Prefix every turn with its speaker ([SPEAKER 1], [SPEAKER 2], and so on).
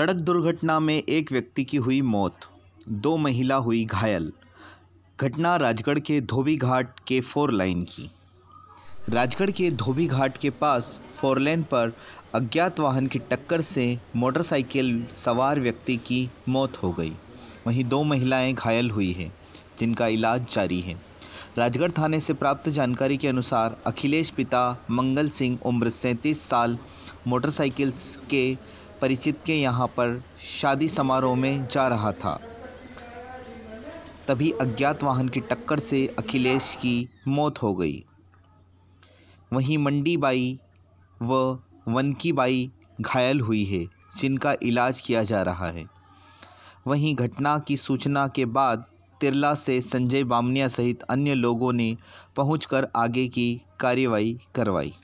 [SPEAKER 1] सड़क दुर्घटना में एक व्यक्ति की हुई मौत, 2 महिला हुई घायल। घटना राजगढ़ के धोबी घाट के 4 लाइन की। राजगढ़ के धोबी घाट के पास 4 लेन पर अज्ञात वाहन की टक्कर से मोटरसाइकिल सवार व्यक्ति की मौत हो गई। वहीं 2 महिलाएं घायल हुई हैं, जिनका इलाज जारी है। राजगढ़ थाने से प्राप्त जानकारी के अनुसार अखिलेश पिता मंगल सिंह उम्र 37 साल मोटरसाइकिल के परिचित के यहां पर शादी समारोह में जा रहा था। तभी अज्ञात वाहन की टक्कर से अखिलेश की मौत हो गई। वहीं मंडी बाई व वनकी बाई घायल हुई है, जिनका इलाज किया जा रहा है। वहीं घटना की सूचना के बाद तिरला से संजय बामनिया सहित अन्य लोगों ने पहुंचकर आगे की कार्रवाई करवाई।